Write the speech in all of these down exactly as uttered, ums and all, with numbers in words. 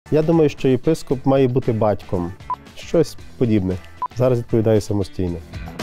Я думаю, що єпископ має бути батьком. Щось подібне. Зараз відповідаю самостійно.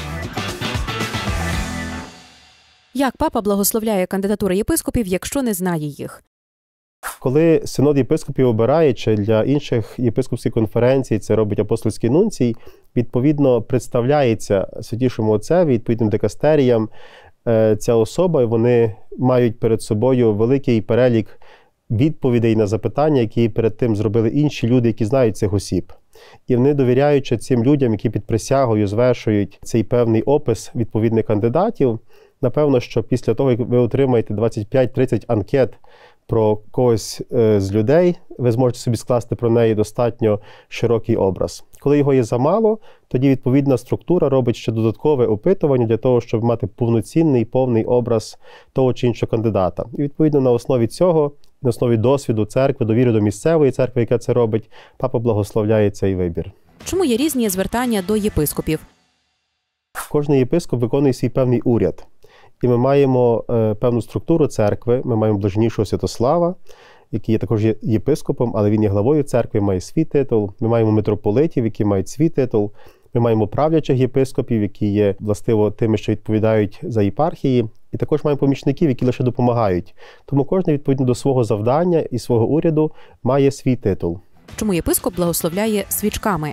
Як папа благословляє кандидатури єпископів, якщо не знає їх? Коли синод єпископів обирає, чи для інших єпископських конференцій це робить апостольський нунцій, відповідно представляється Святішому Отцеві, відповідним дикастеріям ця особа, і вони мають перед собою великий перелік відповідей на запитання, які перед тим зробили інші люди, які знають цих осіб. І вони, довіряючи цим людям, які під присягою звершують цей певний опис відповідних кандидатів, напевно, що після того, як ви отримаєте двадцять п'ять тридцять анкет про когось з людей, ви зможете собі скласти про неї достатньо широкий образ. Коли його є замало, тоді відповідна структура робить ще додаткове опитування для того, щоб мати повноцінний, повний образ того чи іншого кандидата. І відповідно на основі цього, на основі досвіду церкви, довіри до місцевої церкви, яка це робить, папа благословляє цей вибір. Чому є різні звертання до єпископів? Кожний єпископ виконує свій певний уряд. І ми маємо е, певну структуру церкви, ми маємо блаженнішого Святослава, який є також є єпископом, але він є главою церкви, має свій титул. Ми маємо митрополитів, які мають свій титул. Ми маємо правлячих єпископів, які є, властиво, тими, що відповідають за єпархії. І також маємо помічників, які лише допомагають. Тому кожен, відповідно до свого завдання і свого уряду, має свій титул. Чому єпископ благословляє свічками?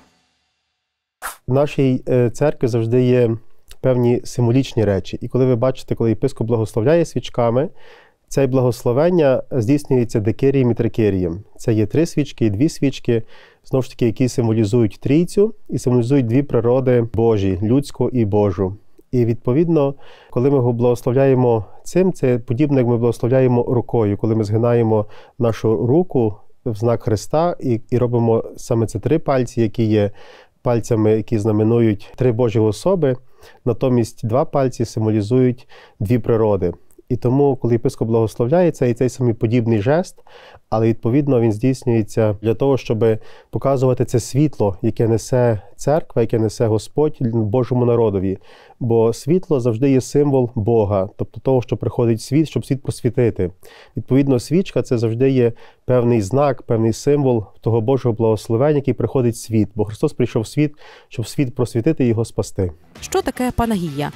В нашій е, церкві завжди є певні символічні речі. І коли ви бачите, коли єпископ благословляє свічками, це благословення здійснюється декерієм і трикерієм. Це є три свічки і дві свічки, знову ж таки, які символізують Трійцю і символізують дві природи Божі – людську і Божу. І відповідно, коли ми його благословляємо цим, це подібно, як ми благословляємо рукою, коли ми згинаємо нашу руку в знак Христа і, і робимо саме ці три пальці, які є пальцями, які знаменують три Божі особи, натомість два пальці символізують дві природи. І тому, коли єпископ благословляє, це і цей самий подібний жест, але відповідно він здійснюється для того, щоб показувати це світло, яке несе церква, яке несе Господь Божому народові. Бо світло завжди є символ Бога, тобто того, що приходить світ, щоб світ просвітити. Відповідно, свічка – це завжди є певний знак, певний символ того Божого благословення, який приходить в світ. Бо Христос прийшов в світ, щоб світ просвітити і його спасти. Що таке панагія?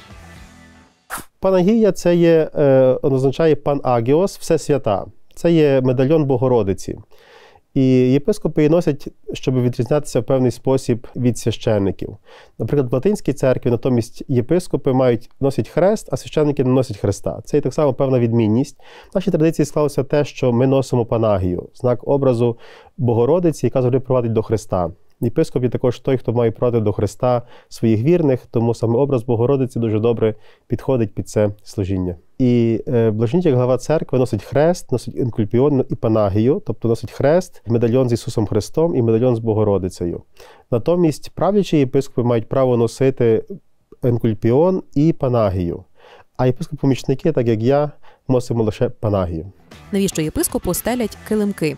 Панагія – це є, е, означає пан Агіос, все свята. Це є медальйон Богородиці. І єпископи її носять, щоб відрізнятися в певний спосіб від священників. Наприклад, в латинській церкві натомість єпископи мають, носять хрест, а священники не носять хреста. Це є так само певна відмінність. В нашій традиції склалося те, що ми носимо панагію, знак образу Богородиці, яка завжди провадить до Христа. Єпископ є також той, хто має провадити до Христа своїх вірних, тому саме образ Богородиці дуже добре підходить під це служіння. І е, блаженній, як глава церкви, носить хрест, носить енкульпіон і панагію, тобто носить хрест, медальйон з Ісусом Христом і медальйон з Богородицею. Натомість правлячі єпископи мають право носити енкульпіон і панагію. А єпископ-помічники, так як я, носимо лише панагію. Навіщо єпископу стелять килимки?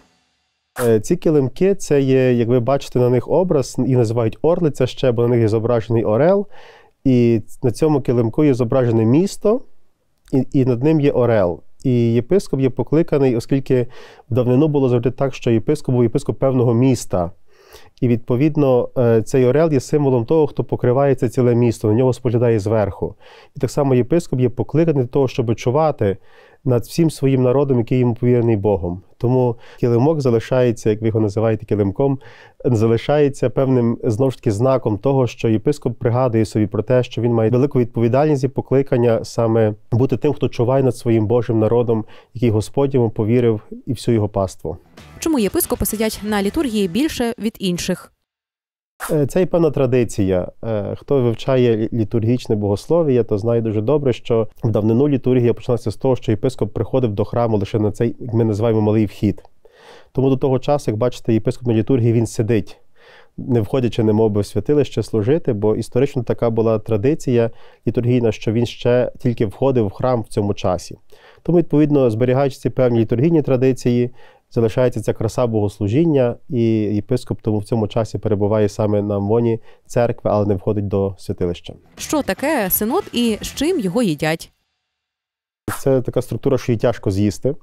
Ці килимки – це є, як ви бачите, на них образ, їх називають орлиця ще, бо на них є зображений орел. І на цьому килимку є зображене місто, і, і над ним є орел. І єпископ є покликаний, оскільки в давнину було завжди так, що єпископ був єпископ певного міста. І, відповідно, цей орел є символом того, хто покриває це ціле місто, на нього споглядає зверху. І так само єпископ є покликаний до того, щоб чувати над всім своїм народом, який йому повірений Богом. Тому килимок залишається, як ви його називаєте килимком, залишається певним, знову ж таки, знаком того, що єпископ пригадує собі про те, що він має велику відповідальність і покликання саме бути тим, хто чуває над своїм Божим народом, який Господь йому повірив, і всю його паству. Чому єпископи сидять на літургії більше від інших? Це є певна традиція. Хто вивчає літургічне богослов'я, то знає дуже добре, що в давнину літургія почалася з того, що єпископ приходив до храму лише на цей, як ми називаємо, малий вхід. Тому до того часу, як бачите, єпископ на літургії, він сидить, не входячи, немов би, в святилище служити, бо історично така була традиція літургійна, що він ще тільки входив в храм в цьому часі. Тому, відповідно, зберігаючи ці певні літургійні традиції, залишається ця краса богослужіння, і єпископ тому в цьому часі перебуває саме на амвоні церкви, але не входить до святилища. Що таке синод і з чим його їдять? Це така структура, що її тяжко з'їсти.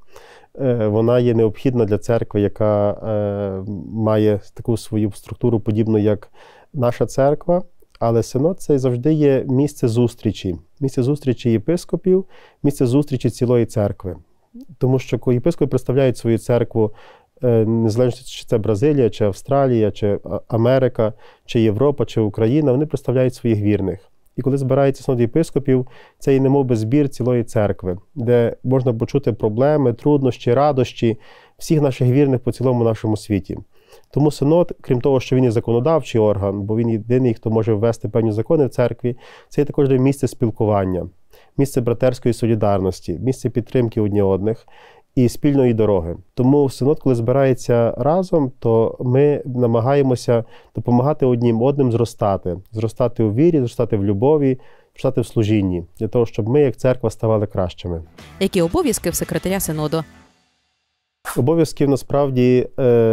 вона є необхідна для церкви, яка має таку свою структуру, подібну як наша церква. Але синод – це завжди є місце зустрічі. Місце зустрічі єпископів, місце зустрічі цілої церкви. Тому що коли єпископи представляють свою церкву, незалежно чи це Бразилія, чи Австралія, чи Америка, чи Європа, чи Україна, вони представляють своїх вірних. І коли збирається синод єпископів, це і немов би збір цілої церкви, де можна почути проблеми, труднощі, радощі всіх наших вірних по цілому нашому світі. Тому синод, крім того, що він є законодавчий орган, бо він єдиний, хто може ввести певні закони в церкві, це є також місце спілкування, місце братерської солідарності, місце підтримки одні одних і спільної дороги. Тому синод, коли збирається разом, то ми намагаємося допомагати одним одним зростати. Зростати у вірі, зростати в любові, зростати в служінні, для того, щоб ми, як церква, ставали кращими. Які обов'язки в секретаря синоду? Обов'язків, насправді,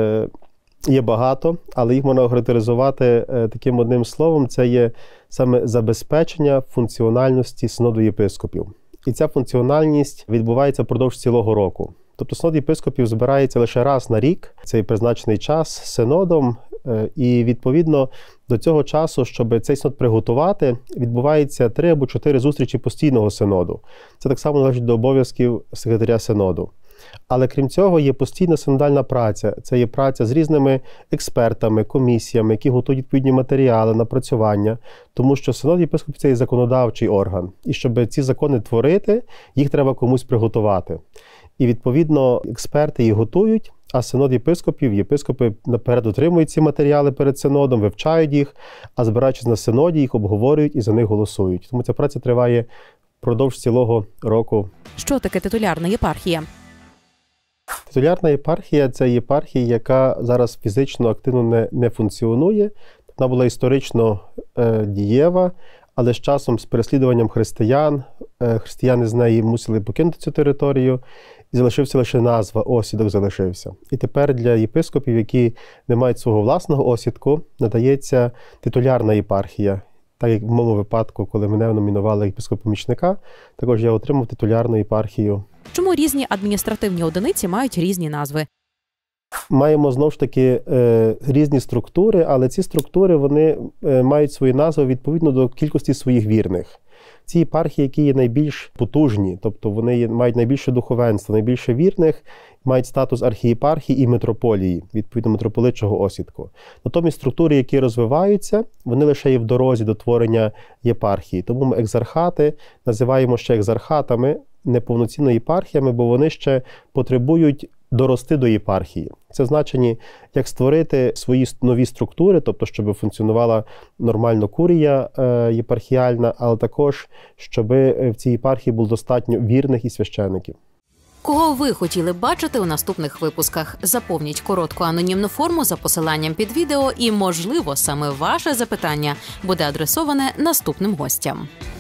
є багато, але їх можна охарактеризувати таким одним словом. Це є саме забезпечення функціональності синоду єпископів. І ця функціональність відбувається впродовж цілого року. Тобто синод єпископів збирається лише раз на рік, цей призначений час синодом, і відповідно до цього часу, щоб цей синод приготувати, відбувається три або чотири зустрічі постійного синоду. Це так само належить до обов'язків секретаря синоду. Але крім цього є постійна синодальна праця. Це є праця з різними експертами, комісіями, які готують відповідні матеріали, напрацювання. Тому що синод єпископів – це є законодавчий орган. І щоб ці закони творити, їх треба комусь приготувати. І відповідно експерти їх готують, а синод єпископів, єпископи наперед отримують ці матеріали перед синодом, вивчають їх, а збираючись на синоді, їх обговорюють і за них голосують. Тому ця праця триває впродовж цілого року. Що таке титулярна єпархія? Титулярна єпархія – це єпархія, яка зараз фізично активно не, не функціонує. Вона була історично е, дієва, але з часом, з переслідуванням християн, е, християни з неї мусили покинути цю територію, і залишився лише назва, осідок залишився. І тепер для єпископів, які не мають свого власного осідку, надається титулярна єпархія. Так як в моєму випадку, коли мене номінували єпископ-помічника, також я отримав титулярну єпархію. Чому різні адміністративні одиниці мають різні назви? Маємо, знову ж таки, е, різні структури, але ці структури, вони е, мають свої назви відповідно до кількості своїх вірних. Ці єпархії, які є найбільш потужні, тобто вони є, мають найбільше духовенство, найбільше вірних, мають статус архієпархії і митрополії, відповідно митрополитчого осідку. Натомість структури, які розвиваються, вони лише є в дорозі до творення єпархії. Тому ми екзархати називаємо ще екзархатами, неповноцінно єпархіями, бо вони ще потребують дорости до єпархії. Це в значенні, як створити свої нові структури, тобто, щоб функціонувала нормально курія е, єпархіальна, але також, щоб в цій єпархії було достатньо вірних і священиків. Кого ви хотіли б бачити у наступних випусках? Заповніть коротку анонімну форму за посиланням під відео і, можливо, саме ваше запитання буде адресоване наступним гостям.